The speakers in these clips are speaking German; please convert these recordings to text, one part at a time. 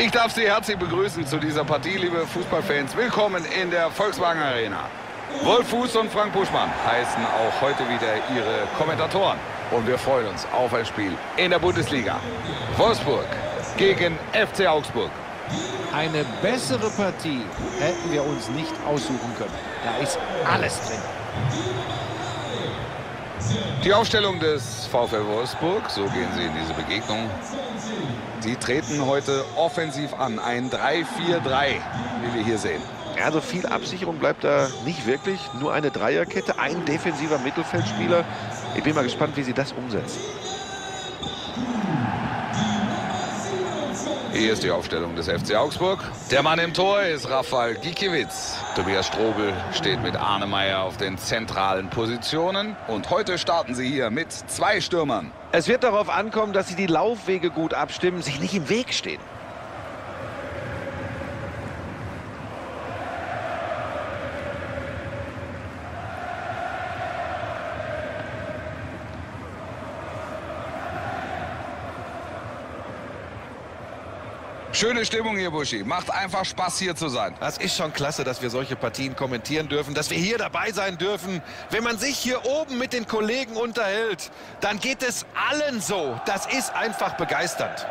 Ich darf Sie herzlich begrüßen zu dieser Partie, liebe Fußballfans. Willkommen in der Volkswagen Arena. Wolf Fuß und Frank Buschmann heißen auch heute wieder Ihre Kommentatoren. Und wir freuen uns auf ein Spiel in der Bundesliga. Wolfsburg gegen FC Augsburg. Eine bessere Partie hätten wir uns nicht aussuchen können. Da ist alles drin. Die Aufstellung des VfL Wolfsburg, so gehen sie in diese Begegnung. Sie treten heute offensiv an, ein 3-4-3, wie wir hier sehen. Also viel Absicherung bleibt da nicht wirklich. Nur eine Dreierkette, ein defensiver Mittelfeldspieler. Ich bin mal gespannt, wie sie das umsetzen. Hier ist die Aufstellung des FC Augsburg. Der Mann im Tor ist Rafael Gikiewicz. Tobias Strobel steht mit Arne Meyer auf den zentralen Positionen. Und heute starten sie hier mit 2 Stürmern. Es wird darauf ankommen, dass sie die Laufwege gut abstimmen, sich nicht im Weg stehen. Schöne Stimmung hier, Buschi. Macht einfach Spaß, hier zu sein. Das ist schon klasse, dass wir solche Partien kommentieren dürfen, dass wir hier dabei sein dürfen. Wenn man sich hier oben mit den Kollegen unterhält, dann geht es allen so. Das ist einfach begeisternd.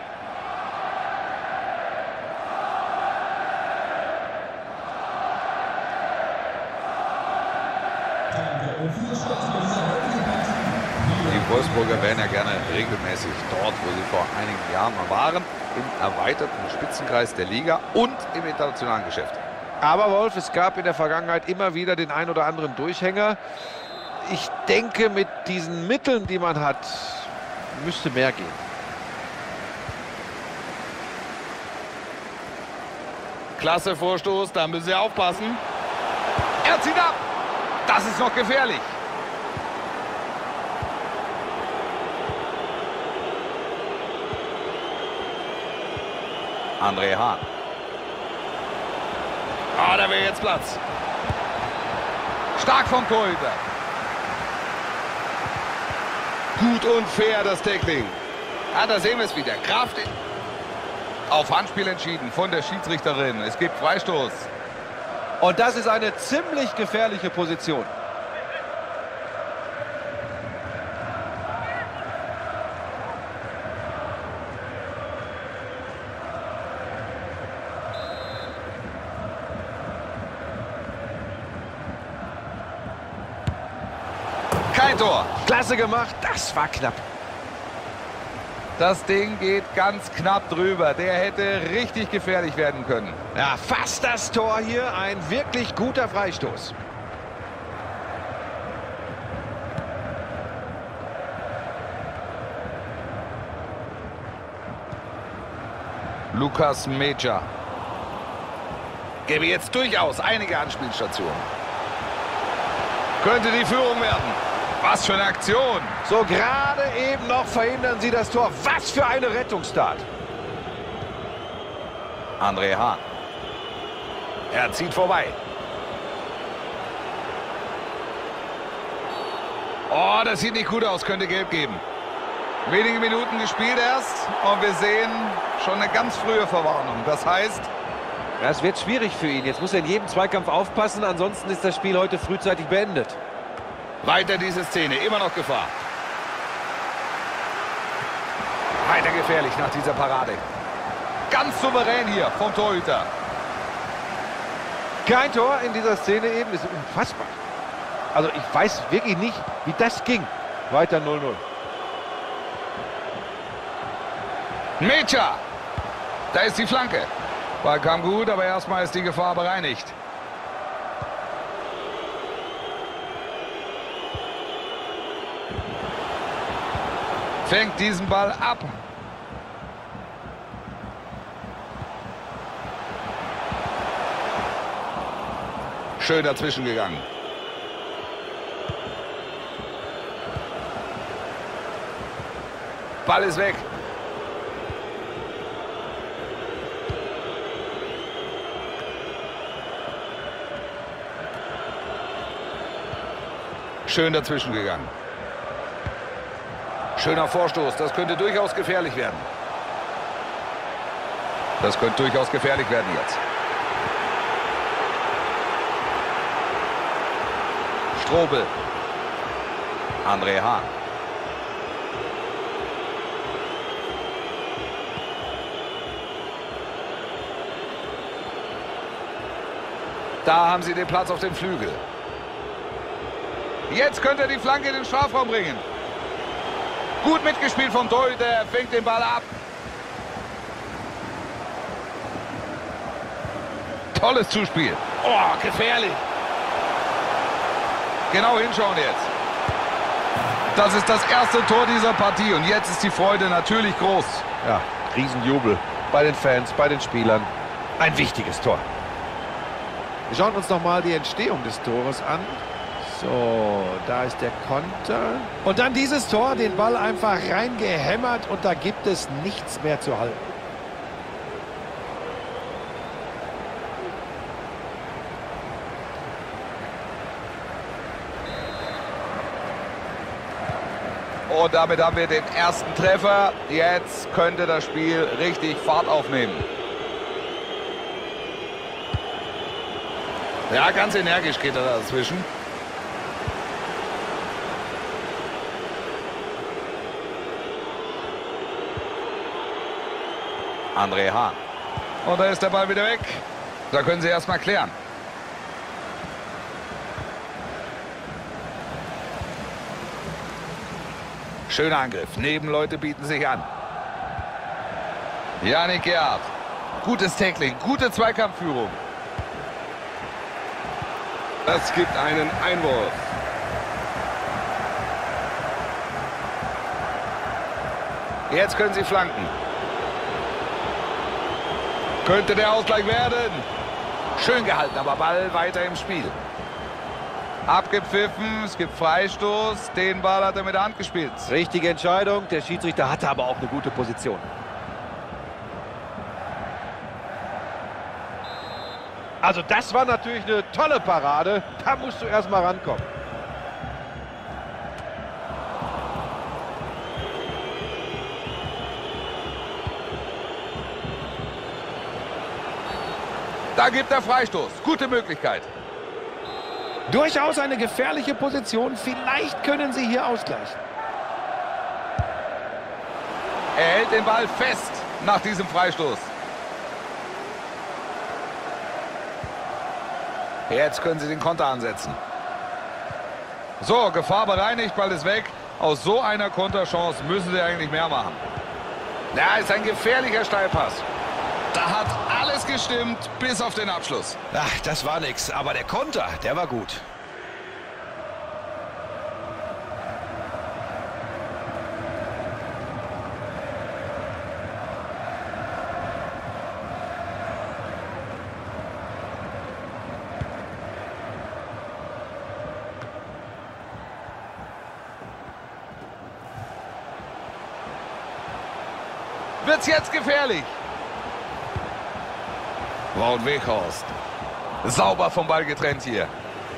Die Wolfsburger wären ja gerne regelmäßig dort, wo sie vor einigen Jahren mal waren, im erweiterten Spitzenkreis der Liga und im internationalen Geschäft. Aber Wolf, es gab in der Vergangenheit immer wieder den ein oder anderen Durchhänger. Ich denke, mit diesen Mitteln, die man hat, müsste mehr gehen. Klasse Vorstoß, da müssen Sie aufpassen. Er zieht ab. Das ist noch gefährlich. André Hahn. Ah, da wäre jetzt Platz. Stark vom Torhüter. Gut und fair das Tackling. Ah, da sehen wir es wieder. Kraft auf Handspiel entschieden von der Schiedsrichterin. Es gibt Freistoß. Und das ist eine ziemlich gefährliche Position. Kein Tor. Klasse gemacht, das war knapp. Das Ding geht ganz knapp drüber. Der hätte richtig gefährlich werden können. Ja, fast das Tor hier. Ein wirklich guter Freistoß. Lukas Mecha. Gäbe jetzt durchaus einige Anspielstationen. Könnte die Führung werden. Was für eine Aktion. So gerade eben noch verhindern sie das Tor. Was für eine Rettungstat. André Hahn. Er zieht vorbei. Oh, das sieht nicht gut aus. Könnte gelb geben. Wenige Minuten gespielt erst. Und wir sehen schon eine ganz frühe Verwarnung. Das heißt... Das wird schwierig für ihn. Jetzt muss er in jedem Zweikampf aufpassen. Ansonsten ist das Spiel heute frühzeitig beendet. Weiter diese Szene. Immer noch Gefahr. Weiter gefährlich nach dieser Parade. Ganz souverän hier vom Torhüter. Kein Tor in dieser Szene eben. Ist unfassbar. Also ich weiß wirklich nicht, wie das ging. Weiter 0-0. Mecha. Da ist die Flanke. Ball kam gut, aber erstmal ist die Gefahr bereinigt. Fängt diesen Ball ab. Schön dazwischen gegangen. Ball ist weg. Schön dazwischen gegangen. Schöner Vorstoß, das könnte durchaus gefährlich werden. Das könnte durchaus gefährlich werden jetzt. Strobel. André Hahn. Da haben sie den Platz auf dem Flügel. Jetzt könnte er die Flanke in den Strafraum bringen. Gut mitgespielt vom Torhüter, er fängt den Ball ab. Tolles Zuspiel. Oh, gefährlich. Genau hinschauen jetzt. Das ist das erste Tor dieser Partie und jetzt ist die Freude natürlich groß. Ja, Riesenjubel bei den Fans, bei den Spielern. Ein wichtiges Tor. Wir schauen uns nochmal die Entstehung des Tores an. So, da ist der Konter. Und dann dieses Tor, den Ball einfach reingehämmert und da gibt es nichts mehr zu halten. Und damit haben wir den ersten Treffer. Jetzt könnte das Spiel richtig Fahrt aufnehmen. Ja, ganz energisch geht er dazwischen. André Hahn. Und da ist der Ball wieder weg. Da können sie erstmal klären. Schöner Angriff. Nebenleute bieten sich an. Yannick Gerhardt. Gutes Tackling, gute Zweikampfführung. Das gibt einen Einwurf. Jetzt können sie flanken. Könnte der Ausgleich werden. Schön gehalten, aber Ball weiter im Spiel. Abgepfiffen, es gibt Freistoß. Den Ball hat er mit der Hand gespielt. Richtige Entscheidung. Der Schiedsrichter hatte aber auch eine gute Position. Also das war natürlich eine tolle Parade. Da musst du erst mal rankommen. Da gibt er Freistoß. Gute Möglichkeit. Durchaus eine gefährliche Position. Vielleicht können sie hier ausgleichen. Er hält den Ball fest nach diesem Freistoß. Jetzt können sie den Konter ansetzen. So, Gefahr bereinigt, Ball ist weg. Aus so einer Konterchance müssen sie eigentlich mehr machen. Ja, ist ein gefährlicher Steilpass. Da hat alles gestimmt, bis auf den Abschluss. Ach, das war nix, aber der Konter, der war gut. Wird's jetzt gefährlich? Wout Weghorst. Sauber vom Ball getrennt hier.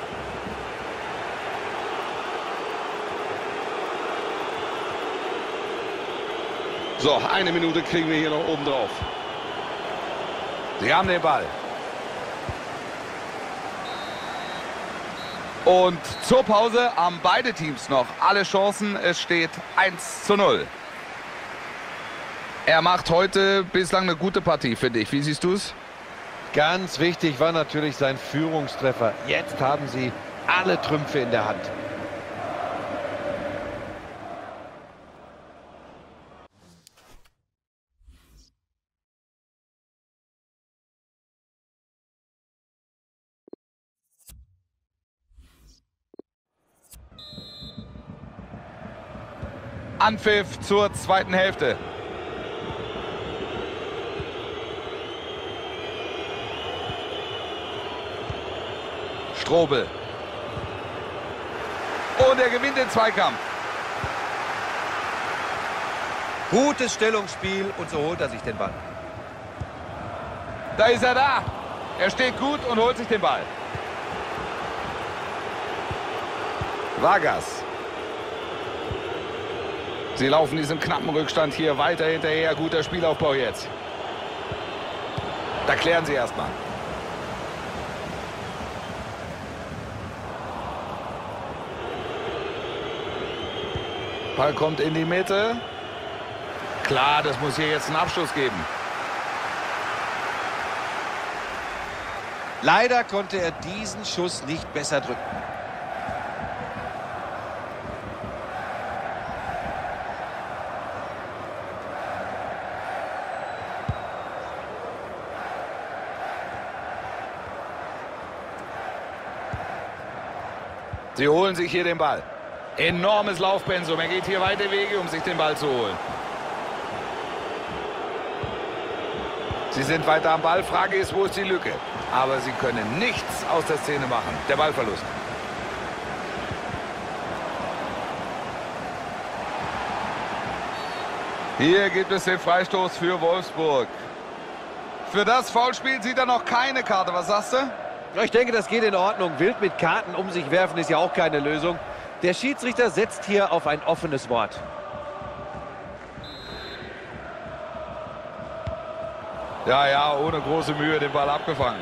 So, eine Minute kriegen wir hier noch oben drauf. Sie haben den Ball. Und zur Pause haben beide Teams noch alle Chancen. Es steht 1:0. Er macht heute bislang eine gute Partie, finde ich. Wie siehst du es? Ganz wichtig war natürlich sein Führungstreffer. Jetzt haben sie alle Trümpfe in der Hand. Anpfiff zur zweiten Hälfte. Strobel. Und er gewinnt den Zweikampf. Gutes Stellungsspiel und so holt er sich den Ball. Da ist er da. Er steht gut und holt sich den Ball. Vargas. Sie laufen diesem knappen Rückstand hier weiter hinterher. Guter Spielaufbau jetzt. Da klären sie erstmal. Ball kommt in die Mitte. Klar, das muss hier jetzt einen Abschluss geben. Leider konnte er diesen Schuss nicht besser drücken. Sie holen sich hier den Ball. Enormes Laufpensum. Er geht hier weite Wege, um sich den Ball zu holen. Sie sind weiter am Ball. Frage ist, wo ist die Lücke? Aber sie können nichts aus der Szene machen. Der Ballverlust. Hier gibt es den Freistoß für Wolfsburg. Für das Foulspiel sieht er noch keine Karte. Was sagst du? Ja, ich denke, das geht in Ordnung. Wild mit Karten um sich werfen ist ja auch keine Lösung. Der Schiedsrichter setzt hier auf ein offenes Wort. Ja, ohne große Mühe den Ball abgefangen.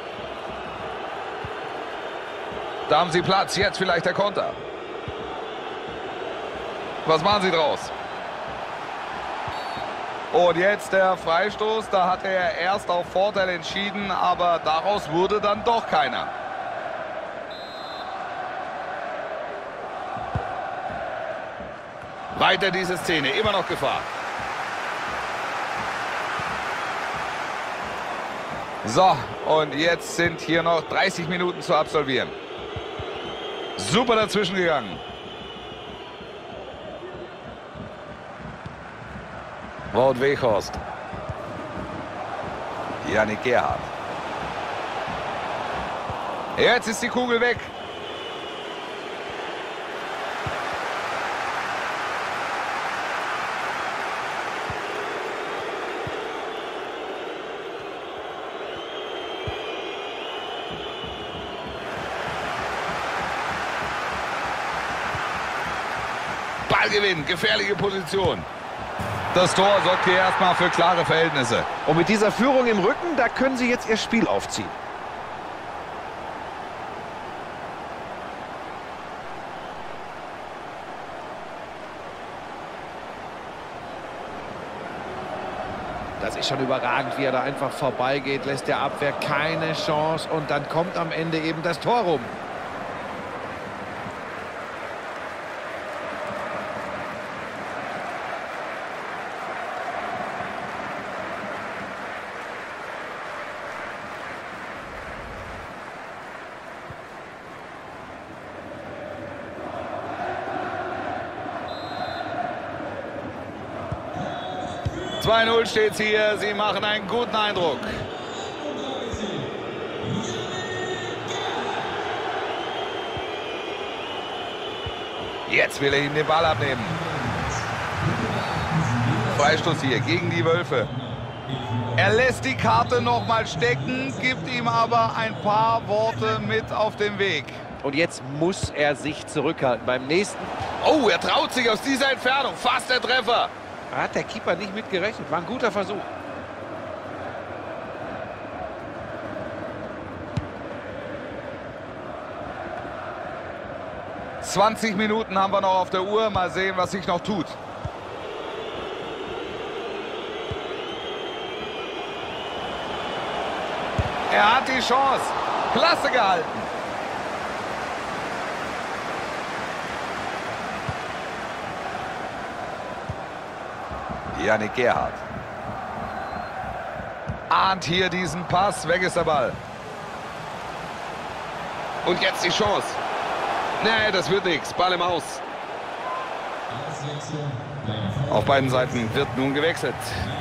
Da haben sie Platz. Jetzt vielleicht der Konter. Was machen sie draus? Und jetzt der Freistoß. Da hat er erst auf Vorteil entschieden, aber daraus wurde dann doch keiner. Weiter diese Szene. Immer noch Gefahr. So, und jetzt sind hier noch 30 Minuten zu absolvieren. Super dazwischen gegangen. Wout Weghorst. Yannick Gerhardt. Jetzt ist die Kugel weg. Ballgewinn, gefährliche Position. Das Tor sorgt hier erstmal für klare Verhältnisse. Und mit dieser Führung im Rücken, da können sie jetzt ihr Spiel aufziehen. Das ist schon überragend, wie er da einfach vorbeigeht, lässt der Abwehr keine Chance und dann kommt am Ende eben das Tor rum. (2:0) steht hier. Sie machen einen guten Eindruck. Jetzt will er ihm den Ball abnehmen. Freistoß hier gegen die Wölfe. Er lässt die Karte noch mal stecken, gibt ihm aber ein paar Worte mit auf den Weg. Und jetzt muss er sich zurückhalten. Beim nächsten... Oh, er traut sich aus dieser Entfernung. Fast der Treffer. Da hat der Keeper nicht mit gerechnet. War ein guter Versuch. ...20 Minuten haben wir noch auf der Uhr. Mal sehen, was sich noch tut. Er hat die Chance. Klasse gehalten. Yannick Gerhardt. Ahnt hier diesen Pass. Weg ist der Ball. Und jetzt die Chance. Nee, das wird nichts. Ball im Aus. Auf beiden Seiten wird nun gewechselt.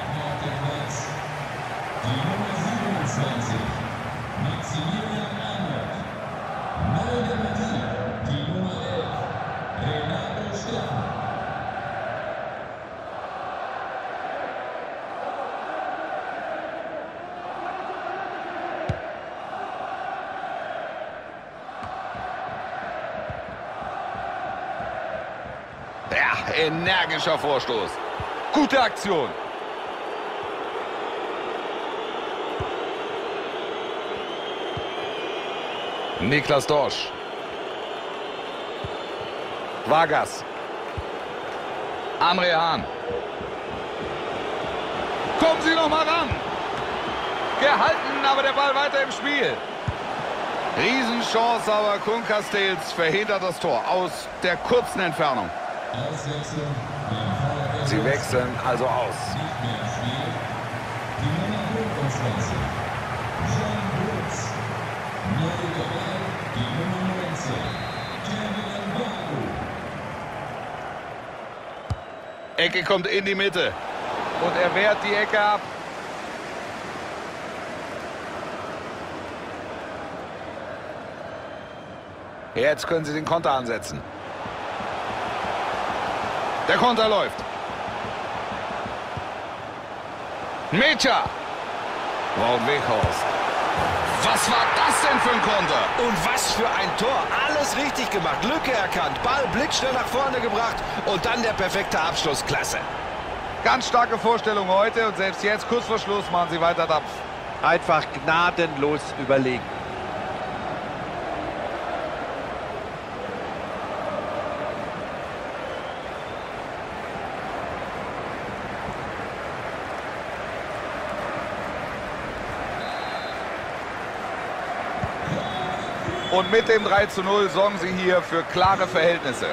Ja, energischer Vorstoß. Gute Aktion. Niklas Dorsch. Vargas. André Hahn. Kommen Sie noch mal ran. Gehalten, aber der Ball weiter im Spiel. Riesenchance, aber Kun Castells verhindert das Tor aus der kurzen Entfernung. Sie wechseln also aus. Ecke kommt in die Mitte. Und er wehrt die Ecke ab. Jetzt können sie den Konter ansetzen. Der Konter läuft. Mecha. Wout Weghorst. Was war das denn für ein Konter? Und was für ein Tor. Alles richtig gemacht. Lücke erkannt. Ball blitzschnell nach vorne gebracht. Und dann der perfekte Abschluss. Klasse. Ganz starke Vorstellung heute. Und selbst jetzt, kurz vor Schluss, machen sie weiter Dampf. Einfach gnadenlos überlegen. Und mit dem 3:0 sorgen sie hier für klare Verhältnisse.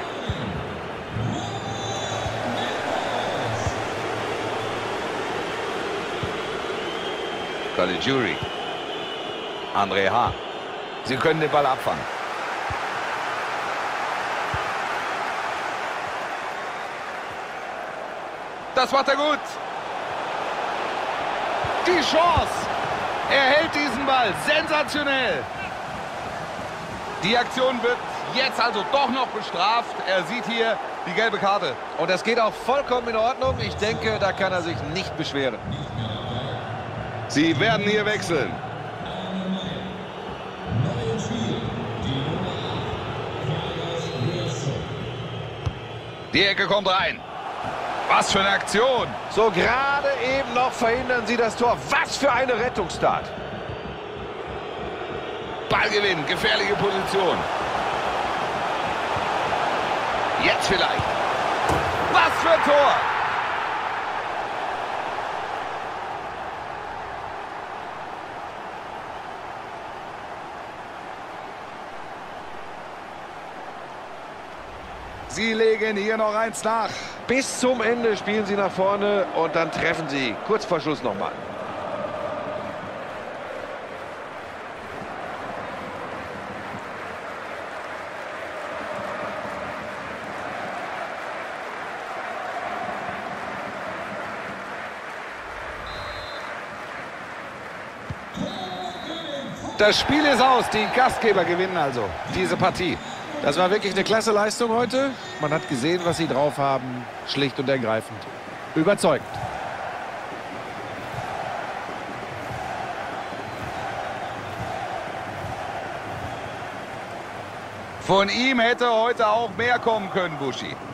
Caligiuri. André Hahn. Sie können den Ball abfangen. Das macht er gut. Die Chance. Er hält diesen Ball. Sensationell. Die Aktion wird jetzt also doch noch bestraft. Er sieht hier die gelbe Karte. Und das geht auch vollkommen in Ordnung. Ich denke, da kann er sich nicht beschweren. Sie werden hier wechseln. Die Ecke kommt rein. Was für eine Aktion. So gerade eben noch verhindern sie das Tor. Was für eine Rettungstat. Ballgewinn, gefährliche Position. Jetzt vielleicht. Was für ein Tor. Sie legen hier noch eins nach. Bis zum Ende spielen sie nach vorne und dann treffen sie kurz vor Schluss nochmal. Das Spiel ist aus. Die Gastgeber gewinnen also diese Partie. Das war wirklich eine klasse Leistung heute. Man hat gesehen, was sie drauf haben. Schlicht und ergreifend. Überzeugend. Von ihm hätte heute auch mehr kommen können, Buschi.